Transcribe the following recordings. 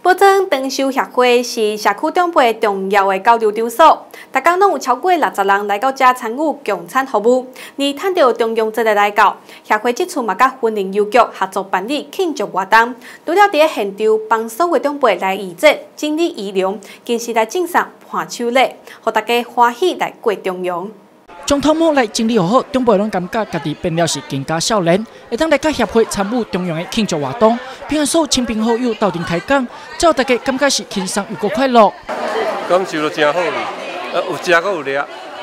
保证长寿协会是社区中辈重要的交流场所，每天拢有超过60人来到这参与共餐服务。而趁到中央节的来到，协会这次嘛甲婚姻邮局合作办理庆祝活动，除了伫现场帮所有长辈来仪节、整理仪容，更是来赠送伴手礼，互大家欢喜来过中阳。 从头毛来整理好，长辈拢感觉家己变了是更加少年，会当来甲协会参与中央的庆祝活动，并向所有亲朋好友斗阵开讲，照大家感觉是轻松又快乐。 感受就真好哩，有食阁有掠，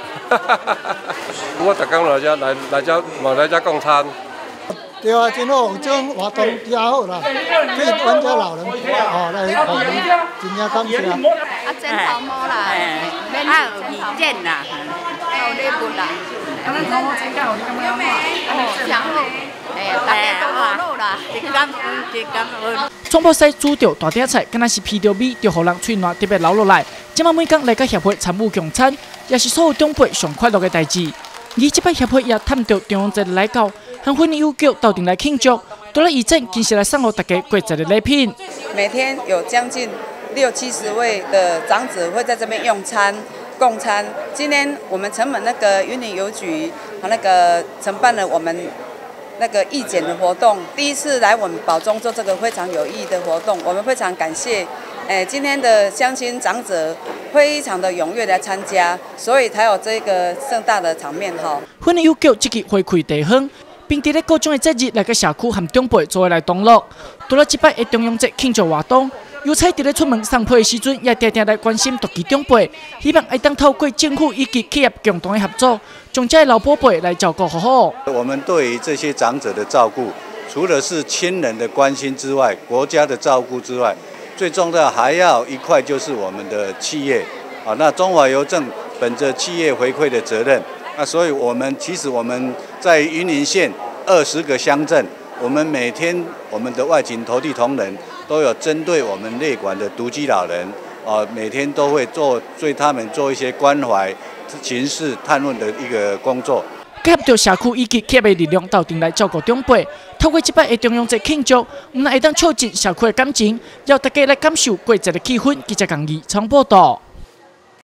我逐工来这嘛来这共餐。 对啊，真好，这种活动真好啦，可以帮这老人哦来服务，真正感谢。 真头毛啦，有意见啦，有礼物啦。 刚刚头毛参加，你感觉哦，真好，大家都好啦，真感恩。 创报赛煮着大鼎菜，敢若是披着米，着互人嘴暖特别流落来。今麦每天来甲协会参与共餐，也是所有长辈上快乐的代志。而这摆协会也探到中央节的来到，和婚姻邮局斗阵来庆祝，除了仪证，更是来送予大家过节的礼品。 每天有将近60-70位的长者会在这边用餐共餐。今天我们城门那个云林邮局承办了我们那个义检的活动，第一次来我们宝中做这个非常有意义的活动，我们非常感谢。今天的乡亲长者非常的踊跃来参加，所以才有这个盛大的场面哈。 婚姻邮局这期回馈地方，并伫咧各种的节日来个社区和长辈做伙来同乐。除了这摆的中央节庆祝活动，邮差伫咧出门送批的时阵，也常常来关心独居长辈，希望会当透过政府以及企业共同的合作，将这老宝贝来照顾好好。 我们对于这些长者的照顾，除了是亲人的关心之外，国家的照顾之外，最重要还要一块就是我们的企业。那中华邮政本着企业回馈的责任，所以我们在云林县20个乡镇，我们每天我们的外勤投递同仁都有针对我们列管的独居老人，每天都会对他们做一些关怀、巡视、探问的一个工作。 结合着社区以及企业的力量，斗阵来照顾长辈。透过这摆的中央节庆祝，唔但会当促进社区的感情，要大家来感受过节的气氛。记者江义采访报道。